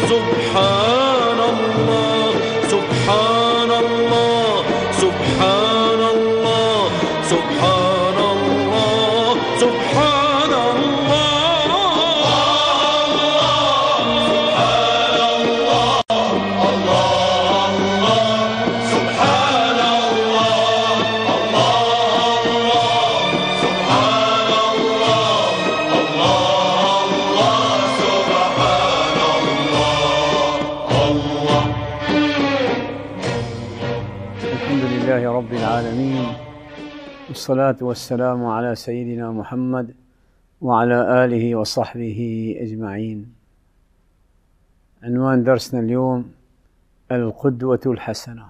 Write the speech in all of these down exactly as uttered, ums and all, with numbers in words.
سبحان الله سبحان الله سبحان الله سبحان الله سبحان رب العالمين، والصلاة والسلام على سيدنا محمد وعلى آله وصحبه أجمعين. عنوان درسنا اليوم القدوة الحسنة.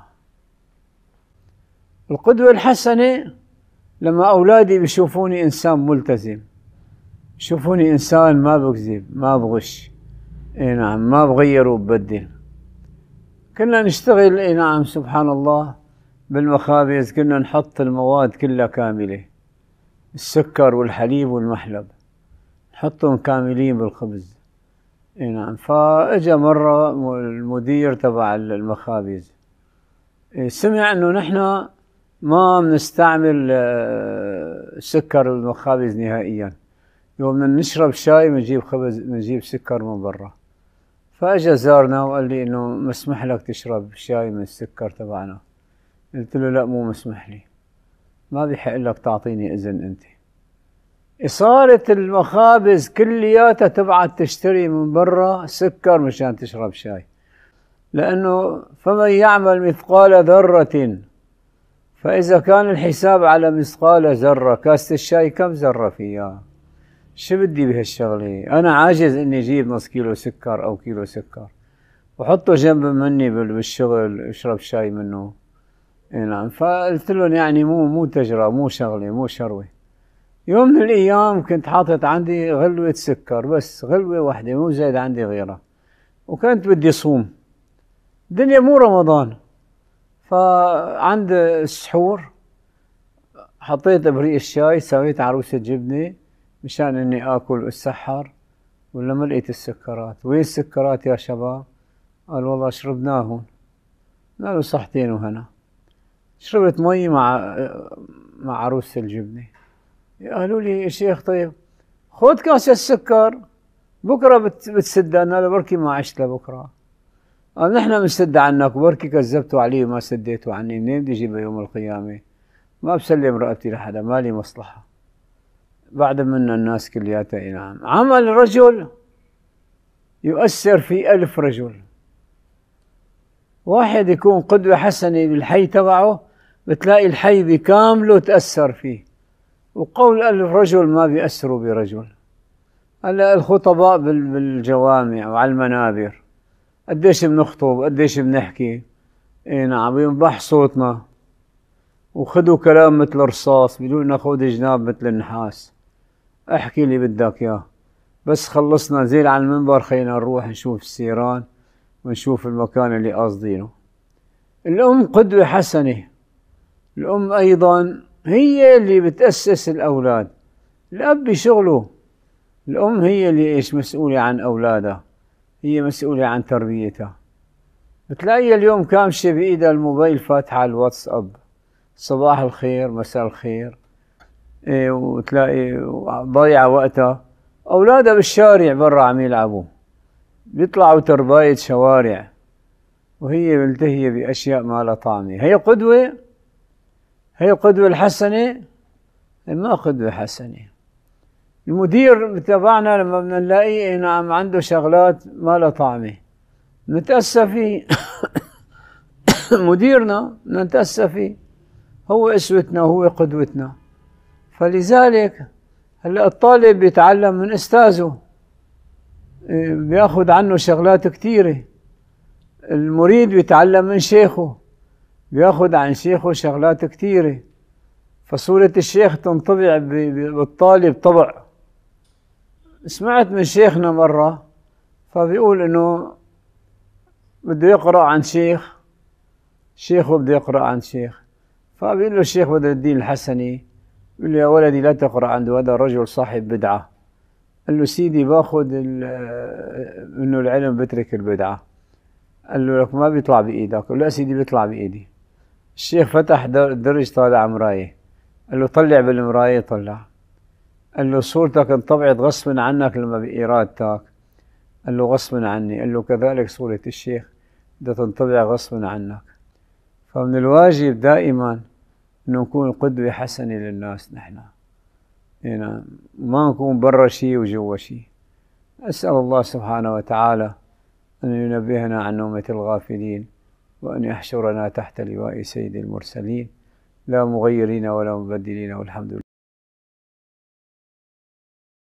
القدوة الحسنة لما أولادي بيشوفوني إنسان ملتزم، بيشوفوني إنسان ما بكذب ما بغش، إيه نعم، ما بغير وببدل. كنا نشتغل إيه نعم سبحان الله بالمخابز، كنا نحط المواد كلها كاملة، السكر والحليب والمحلب نحطهم كاملين بالخبز. اي نعم. فاجا مرة المدير تبع المخابز سمع انه نحن ما بنستعمل سكر المخابز نهائيا، يوم بدنا نشرب شاي بنجيب خبز بنجيب سكر من برا. فاجا زارنا وقال لي انه مسمح لك تشرب شاي من السكر تبعنا. قلت له لا، مو مسمح لي، ما بيحق لك تعطيني إذن أنت. صارت المخابز كلياتها تبعت تشتري من برا سكر مشان تشرب شاي، لأنه فمن يعمل مثقال ذرة، فإذا كان الحساب على مثقال ذرة، كاسة الشاي كم ذرة فيها؟ شو بدي بهالشغلة؟ أنا عاجز إني أجيب نص كيلو سكر أو كيلو سكر وحطه جنب مني بالشغل اشرب شاي منه. اي نعم. فقلت لهم يعني مو مو تجربة، مو شغلة، مو شروة. يوم من الأيام كنت حاطط عندي غلوة سكر، بس غلوة واحدة، مو زايد عندي غيرها، وكنت بدي صوم، الدنيا مو رمضان. فعند السحور حطيت ابريق الشاي، سويت عروسة جبنة مشان اني اكل واتسحر، ولا ما لقيت السكرات. وين السكرات يا شباب؟ قال والله شربناهم. قالوا صحتين وهنا. شربت مي مع مع عروسة الجبنة. قالوا لي يا شيخ طيب خذ كاسة السكر بكرة بتسد. أنا لبركي ما عشت لبكرة. قال نحن بنسد عنك، بركي كذبتوا علي وما سديتوا عني، منين بدي اجيبها يوم القيامة؟ ما بسلم رقبتي لحدا، مالي مصلحة. بعد منا الناس كلياتها. نعم. عمل رجل يؤثر في ألف رجل. واحد يكون قدوة حسنة بالحي تبعه، بتلاقي الحي بكامله تأثر فيه. وقول ألف رجل ما بيأثروا برجل. هلا الخطباء بالجوامع وعلى المنابر قديش بنخطب، قديش بنحكي، اي نعم، ينبح صوتنا وخذوا كلام مثل الرصاص، بدون ناخذ جناب مثل النحاس. احكي اللي بدك اياه، بس خلصنا نزيل على المنبر، خلينا نروح نشوف السيران ونشوف المكان اللي قاصدينه. الأم قدوة حسنة. الأم أيضا هي اللي بتأسس الأولاد. الأب بشغله، الأم هي اللي إيش مسؤولة عن أولادها، هي مسؤولة عن تربيتها. بتلاقي اليوم كامشة بإيدها الموبايل فاتحة الواتساب، صباح الخير مساء الخير، إيه، وتلاقي ضايعة وقتها. أولادها بالشارع برا عم يلعبوا، بيطلعوا ترباية شوارع، وهي ملتهية بأشياء ما لها طعمة. هي قدوة؟ هي القدوة الحسنة؟ ما قدوة حسنة. المدير تبعنا لما بدنا نلاقيه نعم عنده شغلات ما لها طعمة نتأسى فيه. مديرنا نتأسى فيه، هو أسوتنا وهو قدوتنا. فلذلك هلا الطالب بيتعلم من أستاذه، بياخد عنه شغلات كثيرة. المريد بيتعلم من شيخه، بياخد عن شيخه شغلات كثيرة. فصورة الشيخ تنطبع بالطالب طبع. سمعت من شيخنا مرة فبيقول انه بده يقرأ عن شيخ، شيخه بده يقرأ عن شيخ، فبيقول له الشيخ بدر الدين الحسني، بيقول له يا ولدي لا تقرأ عنده، هذا رجل صاحب بدعة، قال له سيدي باخذ انه العلم بترك البدعة. قال له لك ما بيطلع بإيدك. قال له لا سيدي بيطلع بإيدي. الشيخ فتح درج طالع مراية. قال له طلع بالمراية. طلع. قال له صورتك انطبعت غصبا عنك لما بإرادتك. قال له غصبا عني. قال له كذلك صورة الشيخ بدها تنطبع غصبا عنك. فمن الواجب دائما انه نكون قدوة حسنة للناس نحن، يعني ما نكون برا شيء وجوا شيء. أسأل الله سبحانه وتعالى أن ينبهنا عن نومة الغافلين، وأن يحشرنا تحت لواء سيد المرسلين لا مغيرين ولا مبدلين، والحمد لله.